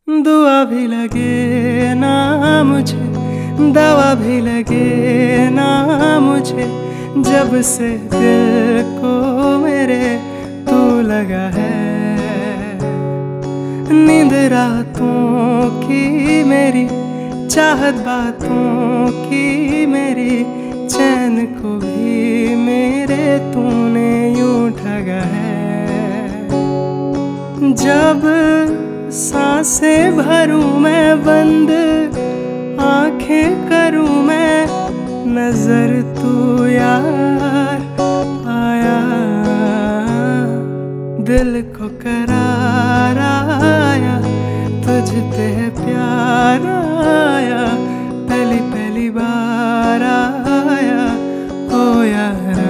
दुआ भी लगे ना मुझे, दवा भी लगे ना मुझे, जब से दिल को मेरे तू लगा है। नींद रातों की मेरी, चाहत बातों की मेरी, चैन को भी मेरे तूने यूं ठगा है। जब सांसें भरूं मैं बंद, आंखें करूं मैं, नजर तू यार आया। दिल को करार आया, तुझ पे प्यार आया, पहली पहली बार आया ओ यारा।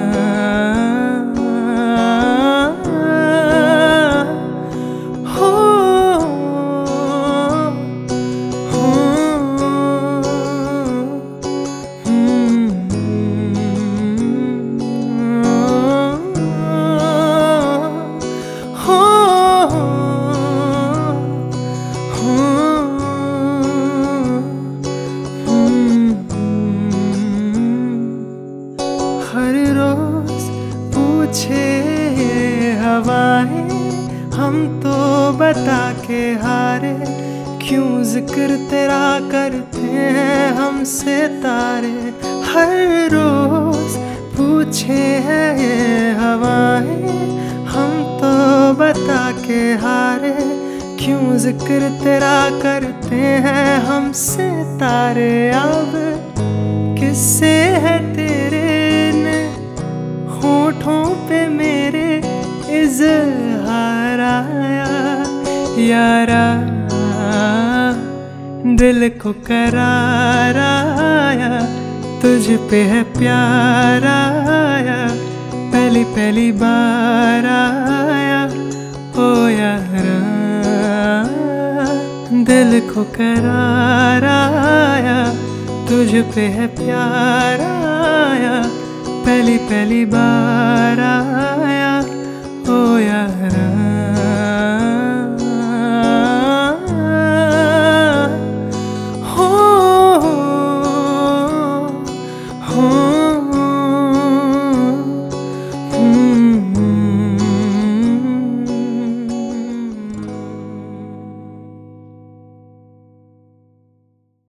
हर रोज पूछे हवाएं, हम तो बता के हारे, क्यों जिक्र तेरा करते हैं हमसे तारे। हर रोज पूछे हैं हवाएं, हम तो बता के हारे, क्यों जिक्र तेरा करते हैं हमसे तारे। अब किससे है तेरे होठों पे मेरे इज़हार आया यारा। दिल को करार आया, तुझ पे है प्यार आया, पहली पहली बार आया ओ यारा। दिल को करार आया, तुझ पे है प्यार आया, पहली पहली बार आया।